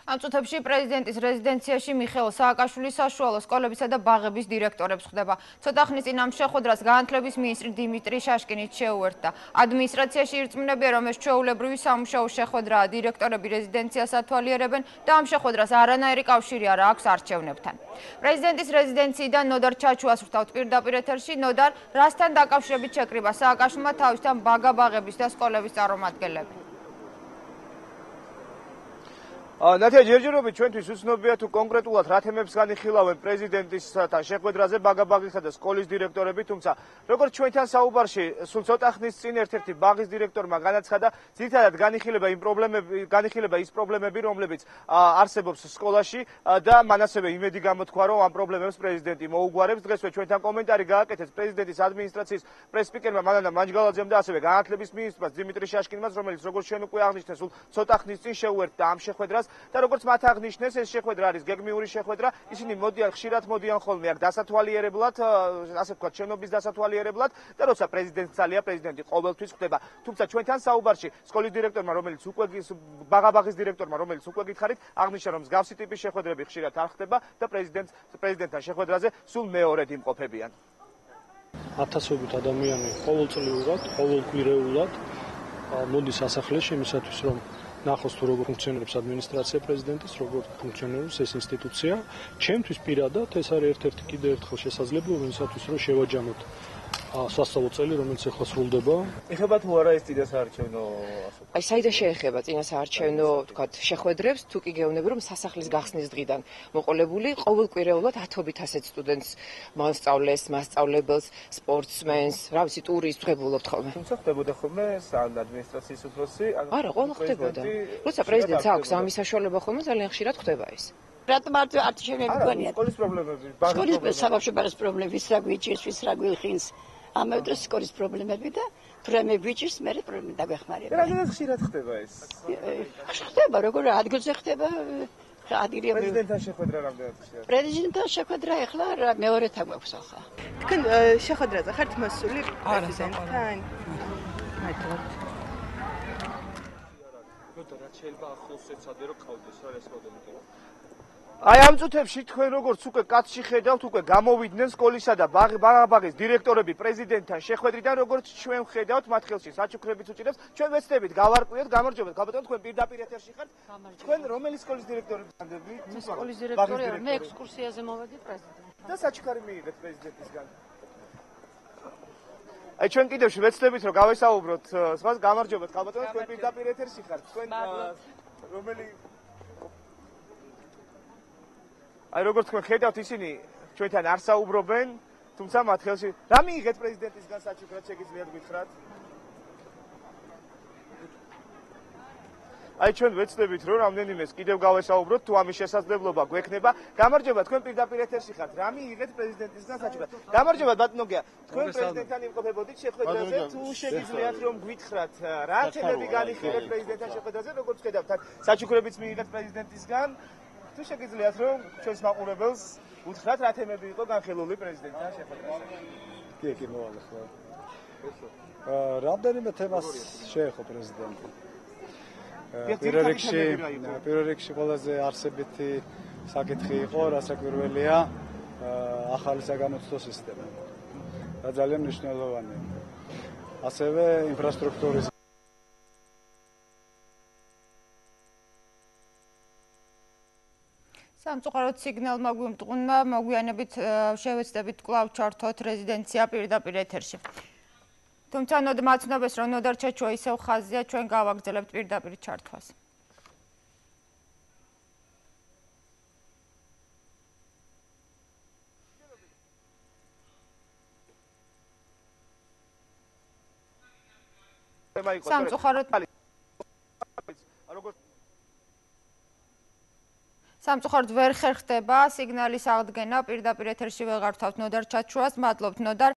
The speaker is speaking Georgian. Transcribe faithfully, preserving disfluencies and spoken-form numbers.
ამ წუთებში პრეზიდენტის რეზიდენციაში მიხეილ სააკაშვილის საშუალო სკოლებისა და ბაღების დირექტორებს ხდება. ცოტა ხნის წინ ამ შეხვედრას განათლების მინისტრი დიმიტრი შაშკინიც შეუერთდა. ადმინისტრაციაში ირწმუნებიან, რომ ეს ჩვეულებრივი სამუშაო შეხვედრაა, დირექტორები რეზიდენციას ათვალიერებენ და ამ შეხვედრას არანაირი კავშირი არ აქვს არჩევნებთან. პრეზიდენტის რეზიდენციიდან ნოდარ ჩაჩუას ვრთავთ პირდაპირ ეთერში. ნოდარ, რასთან დაკავშირებით შეკრიბა სააკაშვილმა თავისთან ბაგა-ბაღების და სკოლების წარმომადგენლები? ნათია, ჯერჯერობით ჩვენთვის უცნობია თუ კონკრეტულად რა თემებს განიხილავენ პრეზიდენტისთან შეხვედრაზე ბაგა-ბაღისა და სკოლის დირექტორები, თუმცა როგორც ჩვენთან საუბარში სულ ცოტა ხნის წინ ერთ-ერთი ბაღის დირექტორმა განაცხადა, ძირითადად განიხილება იმ პრობლემები, განიხილება ის პრობლემები, რომლებიც არსებობს სკოლაში და მან ასევე იმედი გამოთქვა, რომ ამ პრობლემებს პრეზიდენტი მოუგვარებს. დღესვე ჩვენთან კომენტარი გააკეთეს პრეზიდენტის ადმინისტრაციის პრეს-სპიკერმა მანანა მანჯგალაძემ და ასევე განათლების მინისტრმა დიმიტრი შაშკინმაც, რომელიც როგორც ჩვენ უკვე აღნიშნეთ, სულ ცოტა ხნის წინ შეუერთდა ამ შეხვედრას. და როგორც მათ აღნიშნეს, ეს შეხვედრა არის გეგმიური შეხვედრა. ისინი მოდიან, ხშირად მოდიან ხოლმე აქ დასათვალიერებლად, ასე ვთქვათ, შენობის დასათვალიერებლად და როცა პრეზიდენტს ძალია, პრეზიდენტი ყოველთვის ხდება. თუმცა ჩვენთან საუბარში სკოლის დირექტორმა, რომელიც უკვე ბაღა-ბაღის დირექტორმა, რომელიც უკვე გითხარით, აღნიშნა, რომ მსგავსი ტიპის შეხვედრები ხშირად არ ხდება და პრეზიდენტს პრეზიდენტთან შეხვედრაზე სულ მეორედ იმყოფებიან. ათასობით ადამიანი ყოველწლიურად, ყოველკვირეულად მოდის სასახლეში იმისათვის, რომ ნახოს თუ როგორ ფუნქციონირებს ადმინისტრაცია პრეზიდენტის, როგორ ფუნქციონირებს ეს ინსტიტუცია. ჩემთვის პირადად ეს არის ერთ-ერთი კიდევ ერთხელ შესაძლებლობა იმისათვის, რომ შევაჯამოთ სასწავლო წელი, რომელიც ახლა სრულდება. ეხება თუ არა ეს წინასაარჩევნო ასო? აი, საიდან შეეხება წინასაარჩევნო, თქვათ, შეხვედრებს, თუ კი გეუბნები, რომ სასახლის გახსნის დღიდან მოყოლებული ყოველკვირეულად ათობით ასეთ სტუდენტს, მოსწავლეს, მასწავლებელს, სპორტსმენს, რა ვიცი, ტურისტს ვღებულობთ ხოლმე. თუმცა ხდებოდა ხოლმე ადმინისტრაციის უფროსი, არა, ყველა ხდებოდა. როცა პრეზიდენტს აქვს ამის საშუალება ხოლმე ძალიან ხშირად ხდება ის. რატომ არ არჩევნები გონიათ? სკოლის პრობლემები, სკოლის საბავშვო ბაღის პრობლემები, რა გვიჭირს, რა გვიხინს. ამავე დროს სკოლის პრობლემები და თურმე გვიჭირს, მე პრობლემები დაგვეხმარება. რამდენად ხშირად ხდება ეს? ხდება, როგორ ადგილზე ხდება, ადგილი პრეზიდენტთან შეხვედრა რამდენად ხშირად? პრეზიდენტთან შეხვედრა ახლა მეორეთა გვაქვს ახლა. თქვენ შეხვედრაზე ხართ მოსული პრეზიდენტთან? მადლობთ. რა შეიძლება ახლოს ეცადე რომ ყავდეს რა ეს მოდელები? აი ამ წუთებში თქვენ როგორც უკვე კაცში ხედავთ, უკვე გამოვიდნენ სკოლისა და ბაღა-ბაღის დირექტორები პრეზიდენტთან შეხვედრიდან, როგორც ჩვენ ხედავთ, მათ ხელში საჩუქრებიც უჭირავს. ჩვენ ვეცდებით გავარკვიოთ, გამარჯობათ, გაბატონო, თქვენ პირდაპირ ეთერში ხართ. თქვენ რომელი სკოლის დირექტორები განდებით? სკოლის დირექტორი, მე ექსკურსიაზე მოვედი პრეზიდენტთან. და საჩუქარი მიიღეთ პრეზიდენტისგან. აი ჩვენ კიდევ ვეცდებით რომ გავესაუბროთ სხვას, გამარჯობათ, გაბატონო, თქვენ პირდაპირ ეთერში ხართ. თქვენ რომელი აი როგორც თქვენ ხედავთ, ისინი ჩვენთან არ საუბრობენ, თუმცა მათ ხელში რა მიიღეთ პრეზიდენტისგან საჩუქრად, შეგიძლიათ გითხრათ? აი ჩვენ ვეცდებით რომ რამდენიმეს კიდევ გავესაუბროთ, თუ ამის შესაძლებლობა გვექნება. გამარჯობა, თქვენ პირდაპირ ეთერში ხართ. რა მიიღეთ პრეზიდენტისგან საჩუქრად? გამარჯობა ბატონოგია, თქვენ პრეზიდენტთან იმყოფებოდით შეხვედრაზე, თუ შეგიძლიათ რომ გითხრათ, რა თემები განიხილეთ პრეზიდენტთან შეხვედრაზე, როგორც ხედავთ, საჩუქრებიც მიიღეთ პრეზიდენტისგან. თუ შეგიძლიათ რომ ჩვენს მაყურებელს უთხრათ რა თემები იყო განხილული პრეზიდენტთან შეხვედრაზე? კი, კი, მოვალე ხო. რამდენიმე თემას შეეხო პრეზიდენტი. პირველ რიგში, პირველ რიგში ყველაზე არსებითი საკითხი იყო, რასაკვირველია, ახალი საგამოცდო სისტემა. და ძალიან მნიშვნელოვანია. ასევე ინფრასტრუქტურის სამწუხაროდ სიგნალმა გვიმტყუნა, მოგვიანებით შევეცდებით კვლავ ჩართოთ რეზიდენცია პირდაპირ ეთერში. თუმცა მაცნობას რომ ნოდარ ჩაჩუა ისევ ხაზია, ჩვენ გავაგრძელებთ პირდაპირ ჩართვას. სამწუხაროდ სამწუხაროდ ვერ ხერხდება სიგნალის აღდგენა, პირდაპირ ეთერში ვეღარ ვთავთ ნოდარ ჩაჩუას, მადლობთ ნოდარ.